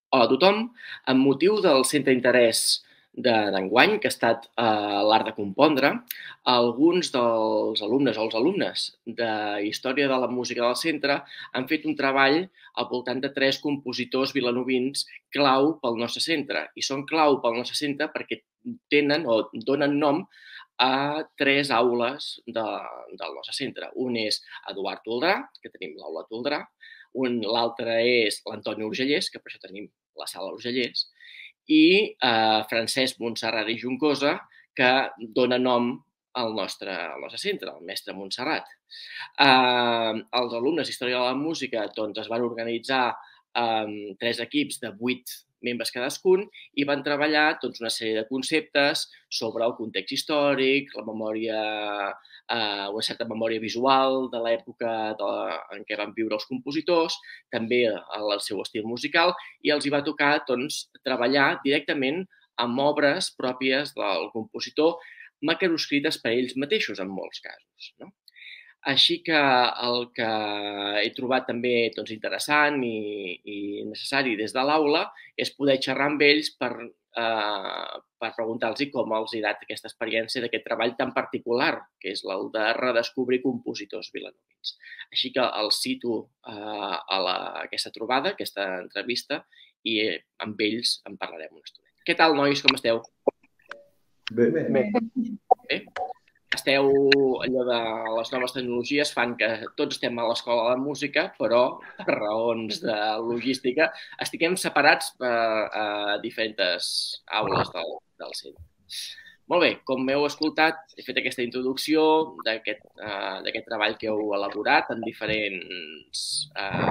Hola a tothom. Amb motiu del centre d'interès d'enguany, que ha estat l'art de compondre, alguns dels alumnes o els alumnes de Història de la Música del centre han fet un treball al voltant de 3 compositors vilanovins clau pel nostre centre. I són clau pel nostre centre perquè tenen o donen nom a 3 aules del nostre centre. Un és Eduard Toldrà, que tenim l'aula Toldrà, l'altre és l'Antoni Urgellès, que per això tenim la sala Urgellès, i Francesc Montserrat i Juncosa, que dona nom al nostre centre, el mestre Montserrat. Els alumnes d'Història de la Música es van organitzar 3 equips de 8 membres cadascun i van treballar una sèrie de conceptes sobre el context històric, la memòria, una certa memòria visual de l'època en què van viure els compositors, també el seu estil musical, i els hi va tocar treballar directament amb obres pròpies del compositor, maqueroscrites per ells mateixos en molts casos. Així que el que he trobat també interessant i necessari des de l'aula és poder xerrar amb ells per preguntar-los com els ha anat aquesta experiència d'aquest treball tan particular, que és el de redescobrir compositors vilanovins. Així que els cito a aquesta trobada, a aquesta entrevista, i amb ells en parlarem una estona. Què tal, nois? Com esteu? Bé. Bé? Esteu, allò de les noves tecnologies fan que tots estem a l'escola de música, però per raons de logística estiguem separats a diferents aules del centre. Molt bé, com heu escoltat, he fet aquesta introducció d'aquest treball que heu elaborat en diferents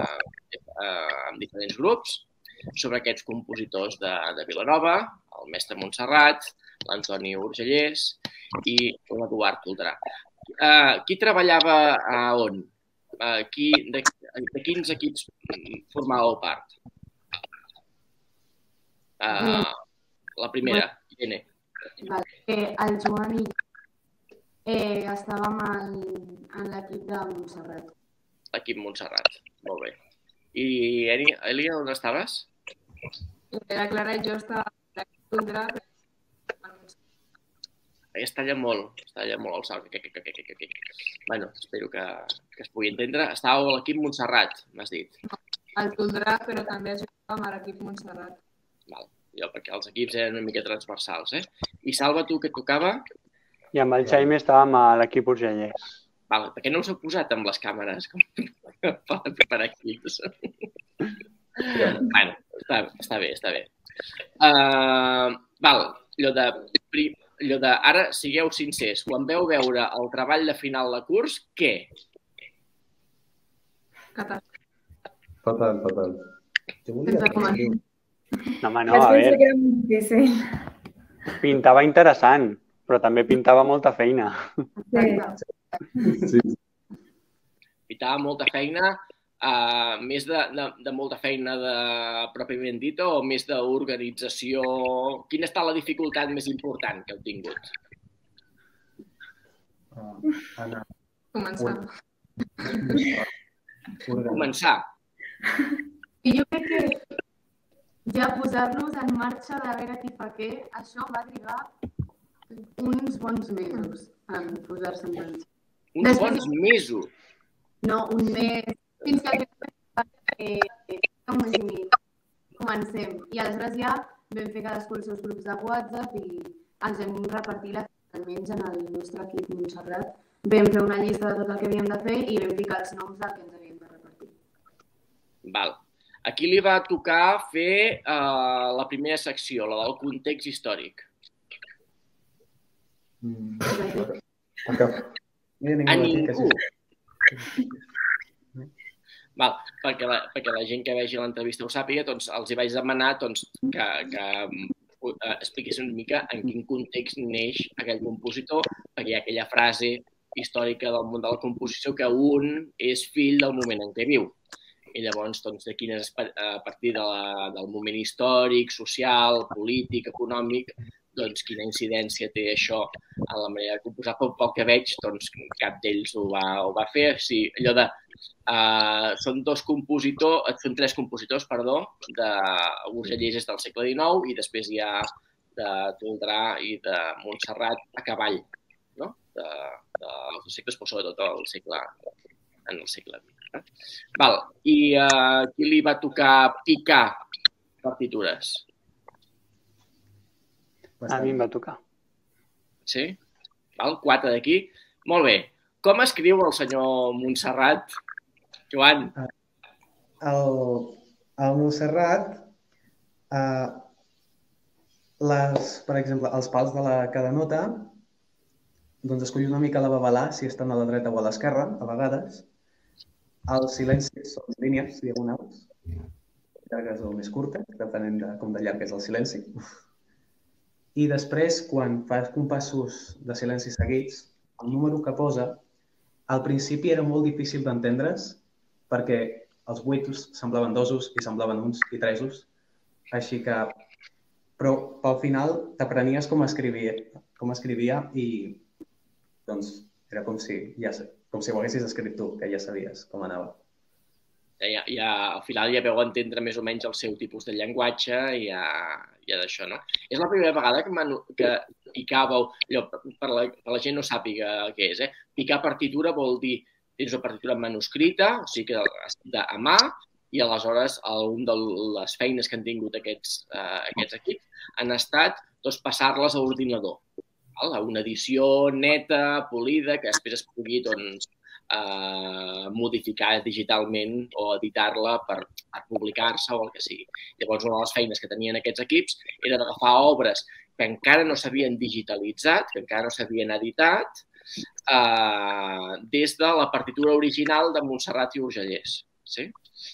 grups sobre aquests compositors de Vilanova, el mestre Montserrat, l'Antoni Urgellès i l'Eduard Toldrà. Qui treballava a on? De quins equips formàveu part? La primera, Irene. El Joan i estàvem en l'equip de Montserrat. L'equip Montserrat, molt bé. I Elia, on estaves? La Clara i jo estàvem en l'equip Toldrà. Es talla molt el salt. Bueno, espero que es pugui entendre. Estàveu a l'equip Montserrat, m'has dit. El Toldrà, però també ajudàvem a l'equip Montserrat. Jo, perquè els equips eren una mica transversals, I Salva, tu què et tocava? I amb el Jaime estàvem a l'equip Urgellès. Per què no us heu posat amb les càmeres per equips? Bueno, està bé. Allò de, ara sigueu sincers, quan veu veure el treball de final de curs, què? Fatal. No, a veure, pintava interessant, però també pintava molta feina. Sí. Pintava molta feina, més de molta feina de pròpiament dita o més d'organització? Quina ha estat la dificultat més important que heu tingut? Començar. Jo crec que ja posar-nos en marxa de veure qui fa què, això va trigar uns bons mesos en posar-se en marxa. Uns bons mesos? No, un mes. Fins que un mes i mig comencem. I aleshores ja vam fer cadascú els seus grups de WhatsApp i ens hem repartit almenys en el nostre equip Montserrat. Vam fer una llista de tot el que havíem de fer i vam ficar els noms del que ens havíem de repartir. Val. A qui li va tocar fer la primera secció, la del context històric? A ningú. Perquè la gent que vegi l'entrevista ho sàpiga, els hi vaig demanar que expliquessin una mica en quin context neix aquell compositor, perquè hi ha aquella frase històrica del món de la composició que un és fill del moment en què viu. I llavors, a partir del moment històric, social, polític, econòmic, quina incidència té això en la manera de composar. Pel que veig, cap d'ells ho va fer. Allò de Són tres compositors, de Urgellès és del segle XIX i després hi ha de Toldrà i de Montserrat a cavall, no? Dels segles, però sobretot en el segle XX. Val. I qui li va tocar picar partitures? A mi em va tocar. Sí? Val? 4 d'aquí. Molt bé. Com escriu el senyor Montserrat, Joan? El Montserrat, per exemple, els pals de cada nota, doncs escollir una mica la babalà, si estan a la dreta o a l'esquerra, a vegades. Els silencis són línies diagonals, llargues o més curtes, depenent de com de llarg és el silenci. I després, quan fas compassos de silenci seguits, el número que posa, al principi era molt difícil d'entendre's perquè els 8 semblaven 2 i semblaven 1 i 3. Així que... Però pel final t'aprenies com escrivia i doncs era com si ho haguessis escrit tu, que ja sabies com anava. Al final ja veu entendre més o menys el seu tipus de llenguatge i ja d'això, no? És la primera vegada que picàveu, per la gent no sàpiga què és, picar partitura vol dir tens una partitura manuscrita, o sigui que escrita a mà, i aleshores una de les feines que han tingut aquests equips han estat passar-les a l'ordinador, a una edició neta, polida, que després es pugui modificar digitalment o editar-la per publicar-se o el que sigui. Llavors, una de les feines que tenien aquests equips era d'agafar obres que encara no s'havien digitalitzat, que encara no s'havien editat, des de la partitura original de Montserrat i Urgellès. Sí?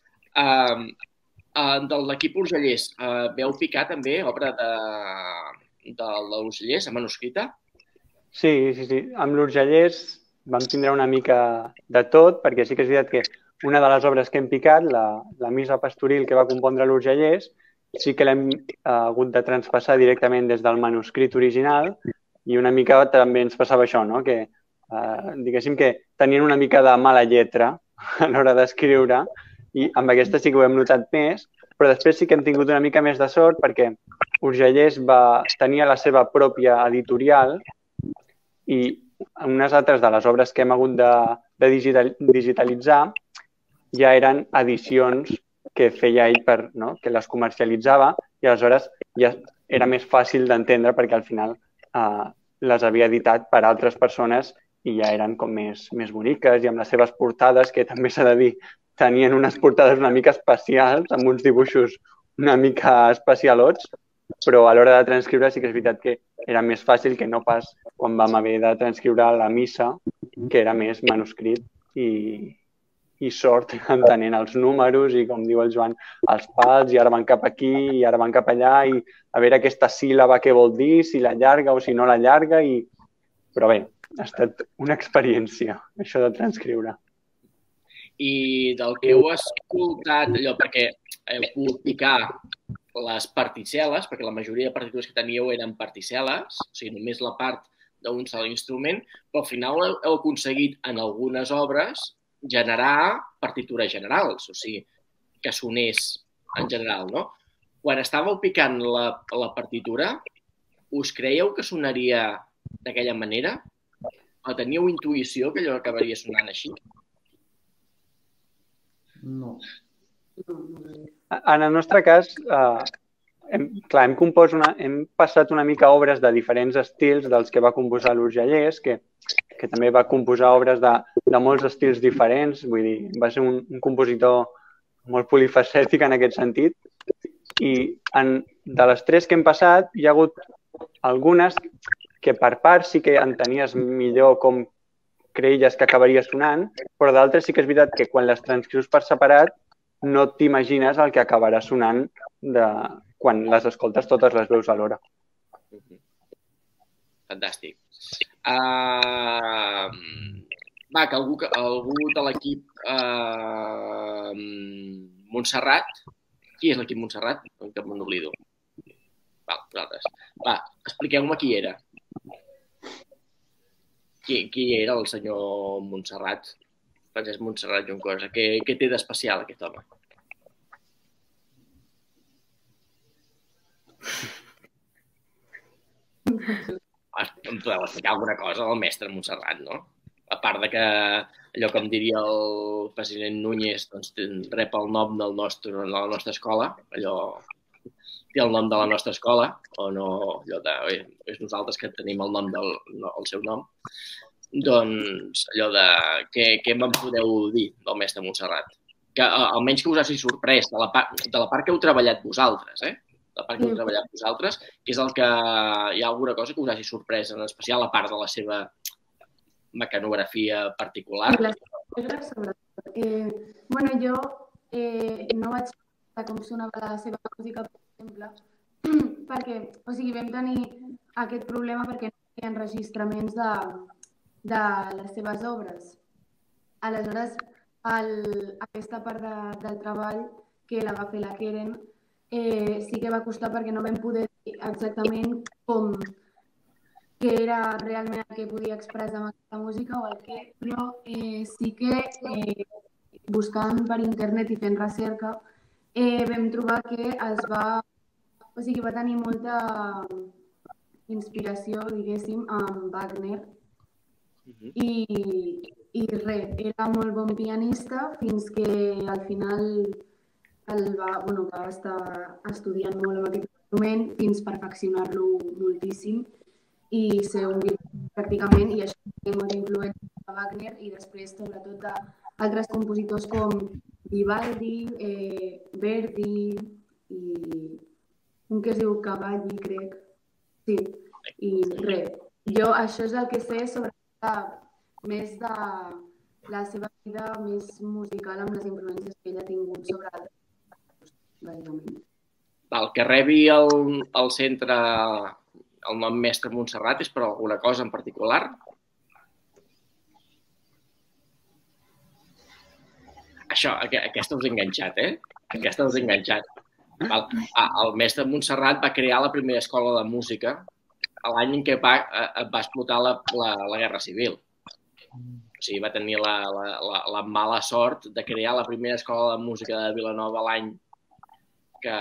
De l'equip Urgellès, veu picar també obra de l'Urgellès, a manuscrita? Sí. Amb l'Urgellès vam tindre una mica de tot, perquè sí que és veritat que una de les obres que hem picat, la missa pastoril que va compondre l'Urgellès, sí que l'hem hagut de traspassar directament des del manuscrit original i una mica també ens passava això, no? Que diguéssim que tenien una mica de mala lletra a l'hora d'escriure i amb aquesta sí que ho hem notat més, però després sí que hem tingut una mica més de sort perquè Urgellès tenia la seva pròpia editorial i unes altres de les obres que hem hagut de digitalitzar ja eren edicions que feia ell que les comercialitzava i aleshores ja era més fàcil d'entendre perquè al final les havia editat per altres persones i ja eren com més boniques i amb les seves portades, que també s'ha de dir, tenien unes portades una mica especials, amb uns dibuixos una mica especialots, però a l'hora de transcriure sí que és veritat que era més fàcil que no pas quan vam haver de transcriure la missa, que era més manuscrit i sort entenent els números i, com diu el Joan, els pals, i ara van cap aquí i ara van cap allà i a veure aquesta síl·laba què vol dir, si la llarga o si no la llarga. Però bé, ha estat una experiència, això de transcriure. I del que heu escoltat, perquè heu pogut picar les particel·les, perquè la majoria de partitures que teníeu eren particel·les, o sigui, només la part d'un sol instrument, però al final heu aconseguit en algunes obres generar partitures generals, o sigui, que sonés en general, no? Quan estàveu picant la partitura, us creieu que sonaria d'aquella manera? O teníeu intuïció que allò acabaria sonant així? No. En el nostre cas, hem passat una mica obres de diferents estils dels que va composar l'Urgellès, que també va composar obres de molts estils diferents, vull dir, va ser un compositor molt polifacètic en aquest sentit. I de les 3 que hem passat, hi ha hagut algunes que per part sí que entenies millor com creies que acabaria sonant, però d'altres sí que és veritat que quan les transcrius per separat no t'imagines el que acabarà sonant quan les escoltes totes les veus alhora. Fantàstic. Que algú de l'equip Montserrat, qui és l'equip Montserrat? Que me n'oblido. Vosaltres. Expliqueu-me qui era. Qui era el senyor Montserrat? Francesc Montserrat Juncosa. Què té d'especial aquest home? Em podeu explicar alguna cosa del mestre Montserrat, no? A part de que, allò com diria el president Núñez, doncs rep el nom de la nostra escola, allò té el nom de la nostra escola, o no, allò de, és nosaltres que tenim el nom el seu nom, doncs allò de què me'n podeu dir del mestre Montserrat? Que almenys que us hagi sorprès de la part que heu treballat vosaltres, la part que heu treballat vosaltres, que és el que hi ha alguna cosa que us hagi sorprès, en especial a part de la seva mecanografia particular. Bueno, jo no vaig saber com sonava la seva música, per exemple, perquè, o sigui, vam tenir aquest problema perquè no hi ha enregistraments de les seves obres. Aleshores, aquesta part del treball que la va fer la Keren sí que va costar perquè no vam poder dir exactament què era realment el que podia expressar amb aquesta música o el què, però sí que buscant per internet i fent recerca vam trobar que va tenir molta inspiració, diguéssim, amb Wagner i res, era molt bon pianista fins que al final va estar estudiant molt amb aquest instrument fins perfeccionar-lo moltíssim i ser un virtuós pràcticament, i això té molta influència de Wagner i després sobretot d'altres compositors com Vivaldi, Verdi i un que es diu Cavalli, crec. Sí, i res. Jo això és el que sé sobretot més de la seva vida més musical amb les influències que ella ha tingut sobre altres, bàsicament. Que rebi el centre el nom mestre Montserrat és per alguna cosa en particular? Això, aquesta us he enganxat, Aquesta us he enganxat. El mestre Montserrat va crear la primera escola de música l'any en què va explotar la Guerra Civil. O sigui, va tenir la mala sort de crear la primera escola de música de Vilanova l'any que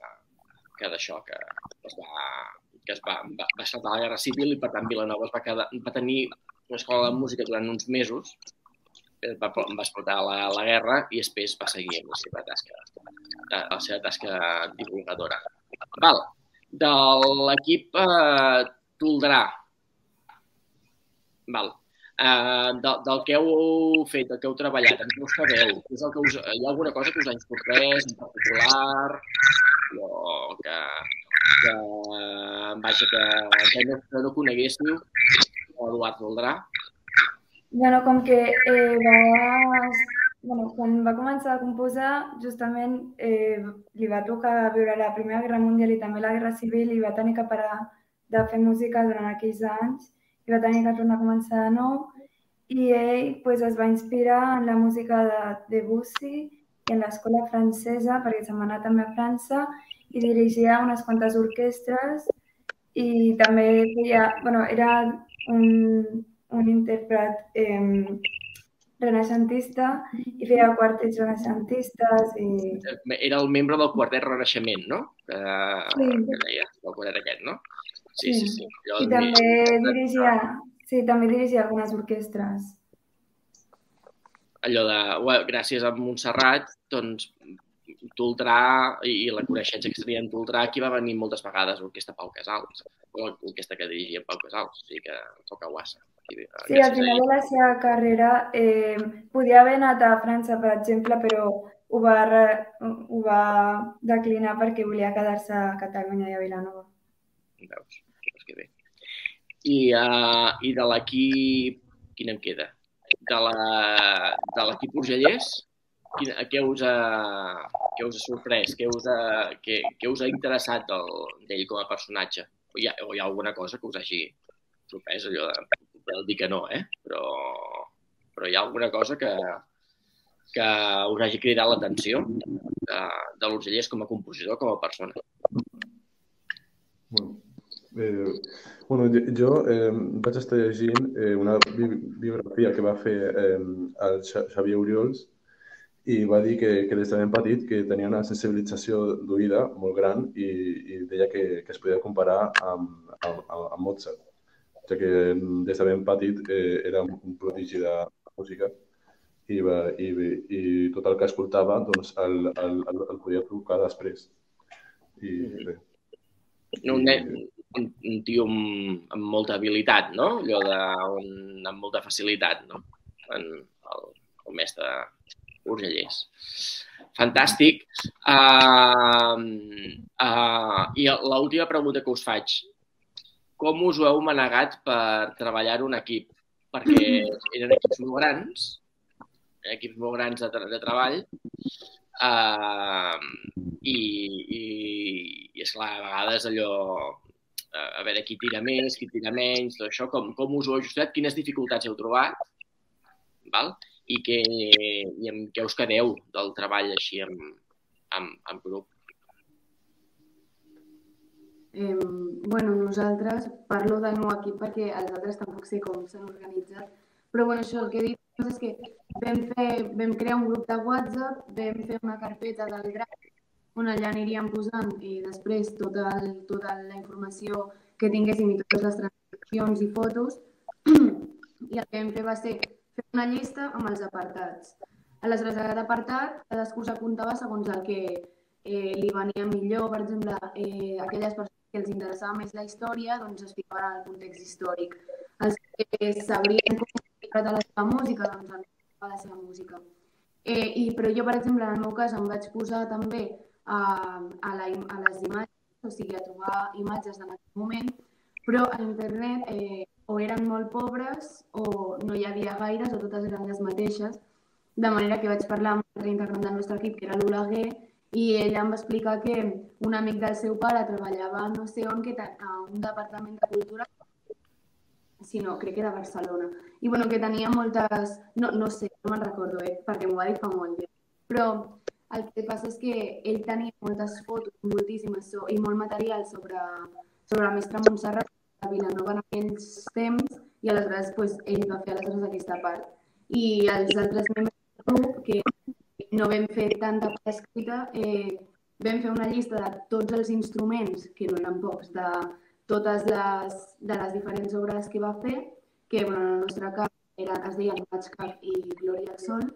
es va saltar la Guerra Civil i, per tant, Vilanova va tenir una escola de música durant uns mesos, va explotar la guerra i després va seguir amb la seva tasca divulgadora. De l'equip Toldrà, del que heu fet, del que heu treballat, en què us quedeu? Hi ha alguna cosa que us ha sorprès en particular? Que no coneguéssiu Eduard Toldrà? Bueno, com que quan va començar a composar, justament li va tocar viure la Primera Guerra Mundial i també la Guerra Civil i va tenir que parar de fer música durant aquells anys i va tenir que tornar a començar de nou i ell es va inspirar en la música de Debussy i en l'escola francesa, perquè se'n va anar també a França i dirigia unes quantes orquestres i també era un intèrpret renaixentista i feia quartets renaixentistes. Era el membre del quartet Renaixement, no? Sí. Que deia, el quartet aquest, no? Sí. I també dirigia algunes orquestres. Allò de, gràcies a Montserrat, doncs, Toldrà i la coneixença que seria en Toldrà, aquí va venir moltes vegades l'orquestra Pau Casals, l'orquestra que dirigia Pau Casals, o sigui que toca guassa. Sí, al final de la seva carrera podia haver anat a França, per exemple, però ho va declinar perquè volia quedar-se a Catalunya i a Vilanova. Veus que bé. I de l'equip, quin em queda? De l'equip Urgellès, què us ha sorprès? Què us ha interessat d'ell com a personatge? O hi ha alguna cosa que us hagi sorprès? Allò de dir que no, però hi ha alguna cosa que us hagi cridat l'atenció de l'Urgellès com a compositor, com a persona? Bueno, jo vaig estar llegint una biografia que va fer el Xavier Oriols i va dir que des de ben petit que tenia una sensibilització d'oïda molt gran i deia que es podia comparar amb Mozart, ja que des de ben petit era un prodigi de música i tot el que escoltava doncs, el podia tocar després. I res. Un tio amb molta habilitat, no? Allò amb molta facilitat, no? El mestre Urgellès. Fantàstic. I l'última pregunta que us faig. Com us ho heu manegat per treballar en equip? Perquè eren equips molt grans de treball, i esclar, a vegades allò, a veure qui tira més, qui tira menys, tot això, com us ho heu ajustat, quines dificultats heu trobat, val? I amb què us quedeu del treball així en grup? Bueno, nosaltres, parlo del meu equip perquè els altres tampoc sé com s'han organitzat, però bueno, això, el que he dit és que vam crear un grup de WhatsApp, vam fer una carpeta del Drive on allà aniríem posant després tota la informació que tinguéssim i totes les transcripcions i fotos, i el que vam fer va ser fer una llista amb els apartats. Aleshores, a cada apartat, cadascú s'apuntava segons el que li venia millor. Per exemple, aquelles persones que els interessava més la història, doncs es ficaven en el context històric. Els que sabrien com interpretar la seva música, doncs en la seva música. Però jo, per exemple, en el meu cas, em vaig posar també a les imatges, o sigui, a trobar imatges en aquell moment, però a internet o eren molt pobres o no hi havia gaires o totes eren les mateixes, de manera que vaig parlar amb un altre integrant del nostre equip, que era l'Oleguer, i ella em va explicar que un amic del seu pare treballava no sé on, a un departament de cultura, sinó crec que era Barcelona, i bueno, que tenia moltes, no sé, no me'n recordo, perquè m'ho va dir fa molt bé, però el que passa és que ell tenia moltes fotos, moltíssimes, i molt material sobre la mestra Montserrat de Vilanova en aquells temps, i aleshores ell va fer aquesta part. I els altres membres del grup, que no vam fer tanta part escrita, vam fer una llista de tots els instruments, que no eren pocs, de totes les diferents obres que va fer, que en el nostre cas es deien Matchcap i Glòria al Sol,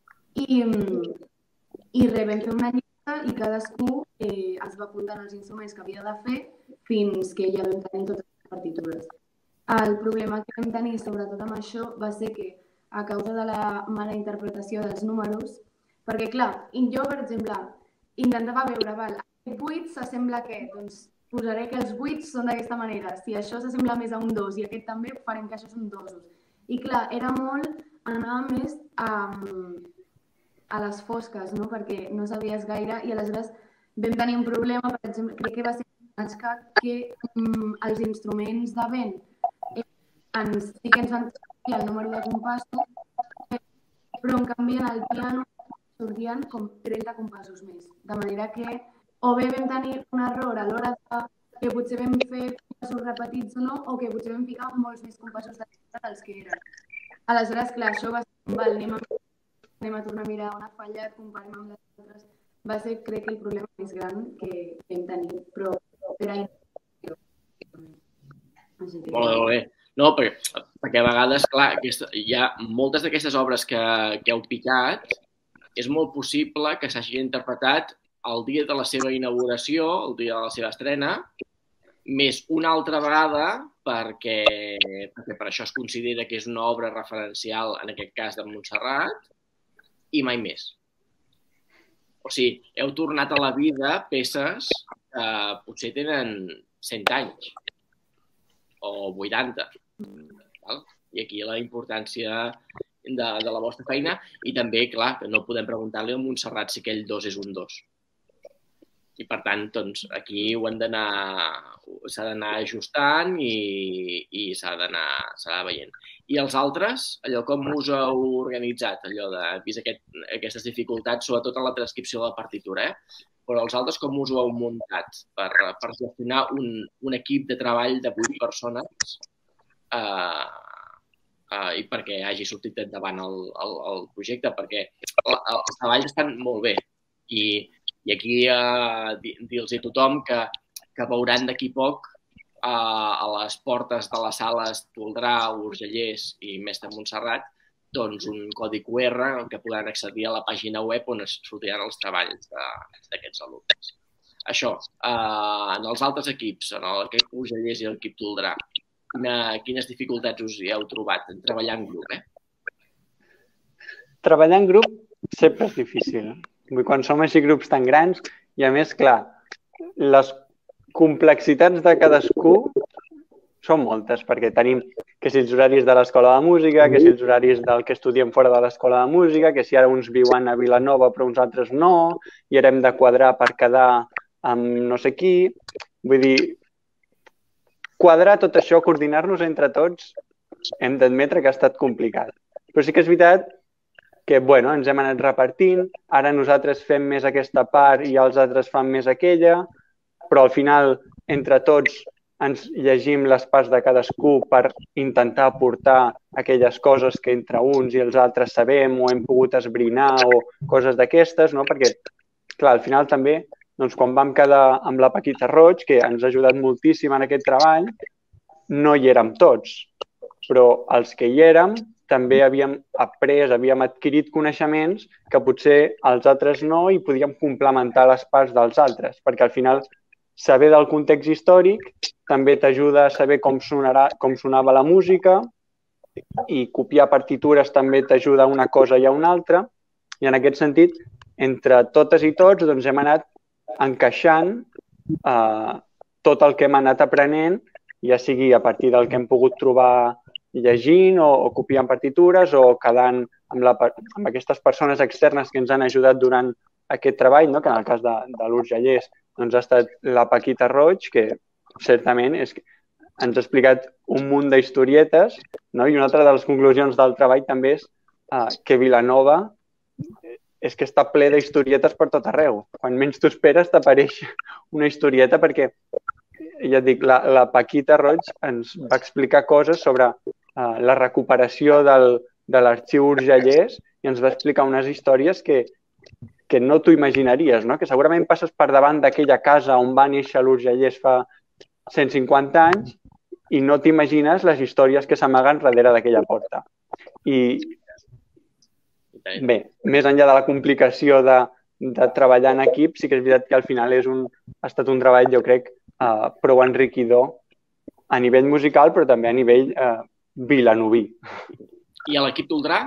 i vam fer una llista i cadascú es va apuntar els instruments que havia de fer fins que ja vam tenir totes les partitures. El problema que vam tenir, sobretot amb això, va ser que a causa de la mala interpretació dels números, perquè clar, jo, per exemple, intentava veure, aquest 8 s'assembla a què? Doncs posaré que els 8 són d'aquesta manera. Si això s'assembla més a un 2 i aquest també, farem que això són 2. I clar, era molt, anava més a les fosques, no? Perquè no sabies gaire i aleshores vam tenir un problema, per exemple, crec que va ser que els instruments de vent sí que ens van sortir el número de compassos, però en canvi en el piano sortien com 30 compassos més. De manera que o bé vam tenir un error a l'hora que potser vam fer compassos repetits o no, o que potser vam ficar molts més compassos dels que eren. Aleshores, clar, això va ser anem a tornar a mirar on ha fallat, comparem amb les altres. Va ser, crec, el problema més gran que vam tenir, però era Molt bé. No, perquè a vegades, clar, hi ha moltes d'aquestes obres que heu picat, és molt possible que s'hagin interpretat el dia de la seva inauguració, el dia de la seva estrena, més una altra vegada perquè per això es considera que és una obra referencial, en aquest cas de Montserrat, i mai més. O sigui, heu tornat a la vida peces que potser tenen 100 anys o 80. I aquí la importància de la vostra feina i també, clar, que no podem preguntar-li a Montserrat si aquell 2 és un 2. I per tant, doncs, aquí s'ha d'anar ajustant i s'ha d'anar veient. I els altres, allò com us heu organitzat, allò de vist aquestes dificultats, sobretot en la transcripció de la partitura, però els altres com us ho heu muntat per gestionar un equip de treball de 8 persones i perquè hagi sortit endavant el projecte, perquè els treballs estan molt bé i aquí dir-los a tothom que veuran d'aquí poc a les portes de les sales Toldrà, Urgellers i Mestre Montserrat doncs un codi QR que podran accedir a la pàgina web on es sortiran els treballs d'aquests alumnes. Això, en els altres equips, en l'equip Urgellers i l'equip Toldrà, quines dificultats us hi heu trobat en treballar en grup? Treballar en grup sempre és difícil. Quan som així grups tan grans i, a més, clar, les complexitats de cadascú són moltes, perquè tenim que si els horaris de l'escola de música, que si els horaris del que estudiem fora de l'escola de música, que si ara uns viuen a Vilanova però uns altres no, i ara hem de quadrar per quedar amb no sé qui. Vull dir, quadrar tot això, coordinar-nos entre tots, hem d'admetre que ha estat complicat. Però sí que és veritat que ens hem anat repartint, ara nosaltres fem més aquesta part i els altres fan més aquella, però al final, entre tots, ens llegim les parts de cadascú per intentar aportar aquelles coses que entre uns i els altres sabem o hem pogut esbrinar o coses d'aquestes, no? Perquè, clar, al final també, quan vam quedar amb la Paquita Roig, que ens ha ajudat moltíssim en aquest treball, no hi érem tots, però els que hi érem també havíem après, havíem adquirit coneixements que potser els altres no i podíem complementar les parts dels altres, perquè al final saber del context històric també t'ajuda a saber com sonava la música i copiar partitures també t'ajuda a una cosa i a una altra. I en aquest sentit, entre totes i tots, hem anat encaixant tot el que hem anat aprenent, ja sigui a partir del que hem pogut trobar llegint o copiant partitures o quedant amb aquestes persones externes que ens han ajudat durant aquest treball, que en el cas de l'Urgellers ha estat la Paquita Roig, que certament ens ha explicat un munt d'historietes, i una altra de les conclusions del treball també és que Vilanova és que està ple d'historietes per tot arreu. Quan menys t'ho esperes t'apareix una historieta perquè, ja et dic, la Paquita Roig ens va explicar coses sobre la recuperació de l'arxiu Urgellers i ens va explicar unes històries que no t'ho imaginaries, que segurament passes per davant d'aquella casa on va néixer l'Urgellers fa 150 anys i no t'imagines les històries que s'amaguen darrere d'aquella porta. I bé, més enllà de la complicació de treballar en equip, sí que és veritat que al final ha estat un treball, jo crec, prou enriquidor a nivell musical, però també a nivell vilanoví. I a l'equip Toldrà?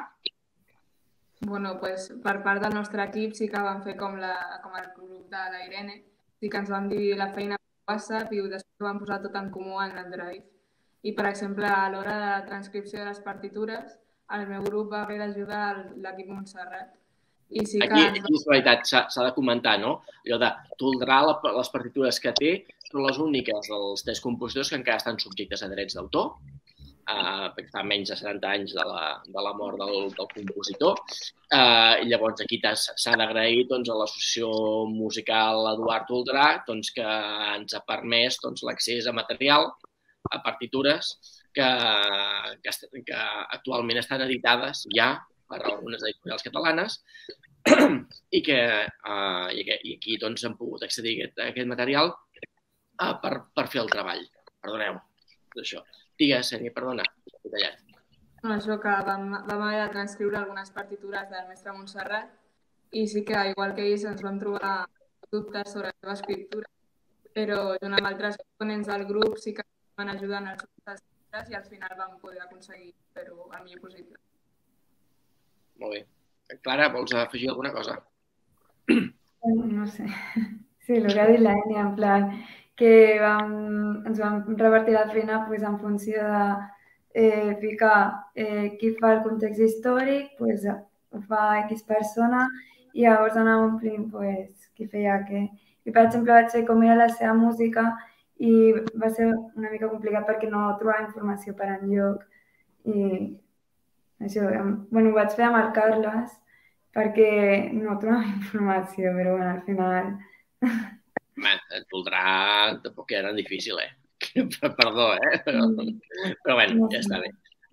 Pues, per part del nostre equip sí que vam fer com el grup de la Irene, sí que ens vam dividir la feina per WhatsApp i després ho vam posar tot en comú en el Drive. I, per exemple, a l'hora de la transcripció de les partitures, el meu grup va haver d'ajudar l'equip Montserrat. I sí que aquí és veritat, s'ha de comentar, no? Allò de Toldrà, les partitures que té són les úniques dels 3 compositors que encara estan subjectes a drets d'autor, perquè fa menys de 70 anys de la mort del compositor. I llavors aquí s'ha d'agrair a l'Associació Musical Eduard Toldrà que ens ha permès l'accés a material, a partitures que actualment estan editades ja per algunes editorials catalanes i aquí hem pogut accedir a aquest material per fer el treball. Perdoneu, això. Digues, Sènia, perdona, he tallat. Això que vam haver de transcriure algunes partitures del mestre Montserrat i sí que, igual que ells, ens vam trobar dubtes sobre la seva escriptura, però junt amb altres components del grup sí que van ajudar en els nostres i al final vam poder aconseguir fer-ho el millor possible. Molt bé. Clara, vols afegir alguna cosa? No sé. Sí, el que ha dit l'Ènia, en plan, que ens vam revertir la feina en funció de ficar qui fa el context històric, ho fa X persona i llavors anar omplint qui feia què. I, per exemple, vaig fer com era la seva música i va ser una mica complicat perquè no trobava informació per enlloc. I això, ho vaig fer amb el Carles perquè no trobava informació, però al final Home, et voldrà... Tampoc era tan difícil, Perdó, Però bueno, ja està bé.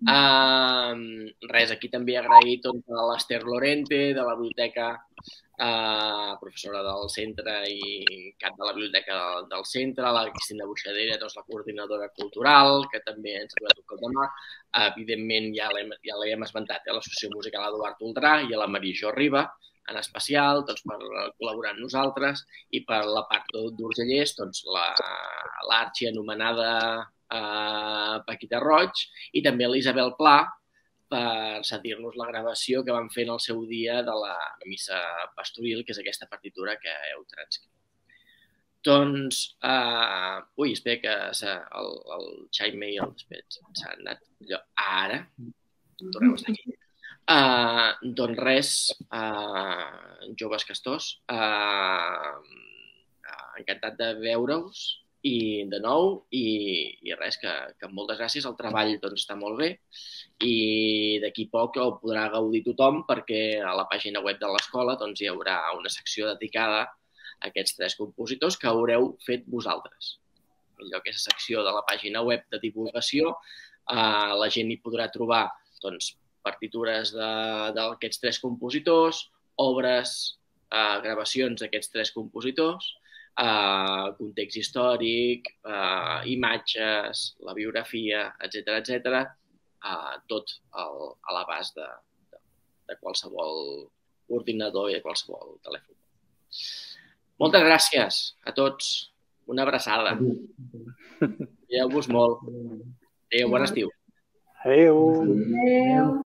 Res, aquí també agrair tot a l'Ester Lorente, de la biblioteca, professora del centre i cap de la biblioteca del centre, la Cristina Buixadera, doncs la coordinadora cultural, que també ens ha donat un cop de mà. Evidentment, ja l'hem esmentat, l'Associació Musical Eduard Oltrà i a la Marijó Riba, en especial, doncs, per col·laborar amb nosaltres, i per la part d'Urgellers, doncs, l'Arxi anomenada Paquita Roig, i també l'Isabel Pla, per cedir-nos la gravació que van fer en el seu dia de la missa pastoril, que és aquesta partitura que heu transcrit. Doncs, espera que el Jaime i el Despets s'han anat. Ara, torneu a estar aquí. Doncs res, joves castors, encantat de veure-us i de nou, i res, que moltes gràcies, el treball està molt bé i d'aquí poc ho podrà gaudir tothom perquè a la pàgina web de l'escola hi haurà una secció dedicada a aquests 3 compositors que haureu fet vosaltres. Allò que és la secció de la pàgina web de divulgació, la gent hi podrà trobar partitures d'aquests 3 compositors, obres, gravacions d'aquests 3 compositors, context històric, imatges, la biografia, etc., tot a l'abast de qualsevol ordinador i de qualsevol telèfon. Moltes gràcies a tots. Una abraçada. Veieu-vos molt. Adéu, bon estiu. Adéu. Adéu.